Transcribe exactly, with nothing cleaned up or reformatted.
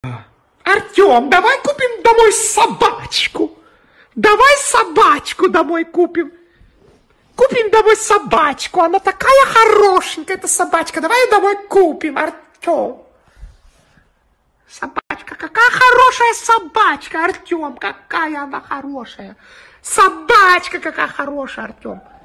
Артем, давай купим домой собачку. Давай собачку домой купим. Купим домой собачку. Она такая хорошенькая, эта собачка. Давай ее домой купим, Артем. Собачка, какая хорошая собачка, Артем. Какая она хорошая. Собачка какая хорошая, Артем.